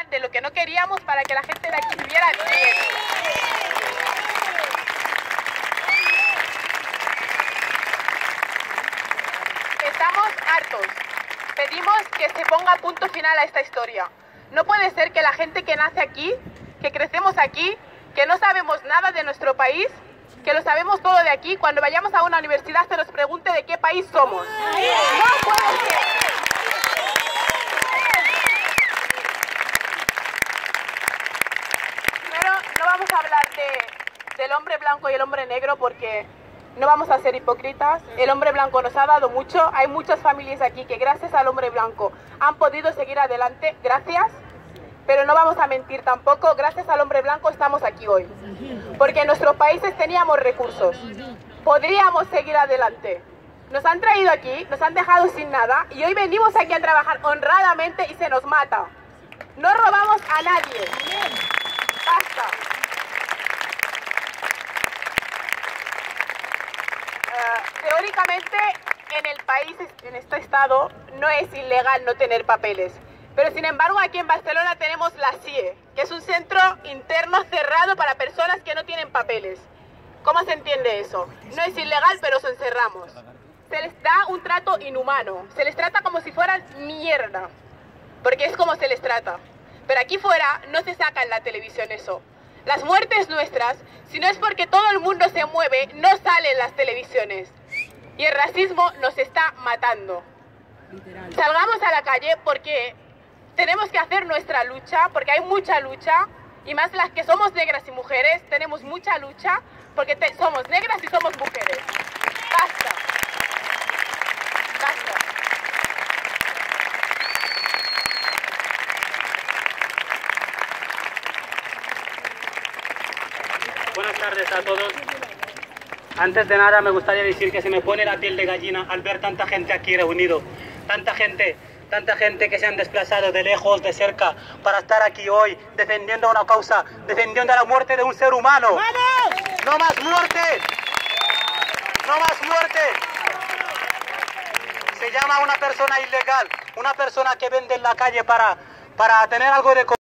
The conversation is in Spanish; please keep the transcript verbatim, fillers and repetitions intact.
mal de lo que no queríamos para que la gente de aquí viviera bien. Estamos hartos. Pedimos que se ponga punto final a esta historia. No puede ser que la gente que nace aquí, que crecemos aquí, que no sabemos nada de nuestro país, que lo sabemos todo de aquí, cuando vayamos a una universidad se nos pregunte de qué país somos. No puede ser. Primero, no vamos a hablar de, del hombre blanco y el hombre negro porque no vamos a ser hipócritas. El hombre blanco nos ha dado mucho. Hay muchas familias aquí que gracias al hombre blanco han podido seguir adelante. Gracias. Pero no vamos a mentir tampoco. Gracias al hombre blanco estamos aquí hoy. Porque en nuestros países teníamos recursos. Podríamos seguir adelante. Nos han traído aquí, nos han dejado sin nada y hoy venimos aquí a trabajar honradamente y se nos mata. No robamos a nadie. Basta. Uh, teóricamente, en el país, en este estado, no es ilegal no tener papeles. Pero sin embargo, aquí en Barcelona tenemos la C I E, que es un centro interno cerrado para personas que no tienen papeles. ¿Cómo se entiende eso? No es ilegal, pero os encerramos. Se les da un trato inhumano. Se les trata como si fueran mierda. Porque es como se les trata. Pero aquí fuera no se saca en la televisión eso. Las muertes nuestras, si no es porque todo el mundo se mueve, no salen en las televisiones. Y el racismo nos está matando. Salgamos a la calle porque tenemos que hacer nuestra lucha, porque hay mucha lucha, y más las que somos negras y mujeres, tenemos mucha lucha, porque te, somos negras y somos mujeres. Basta. Basta. Buenas tardes a todos. Antes de nada me gustaría decir que se me pone la piel de gallina al ver tanta gente aquí reunido. Tanta gente, tanta gente que se han desplazado de lejos, de cerca, para estar aquí hoy defendiendo una causa, defendiendo la muerte de un ser humano. ¡Vamos! ¡No más muerte! ¡No más muerte! Se llama una persona ilegal, una persona que vende en la calle para, para tener algo de comer.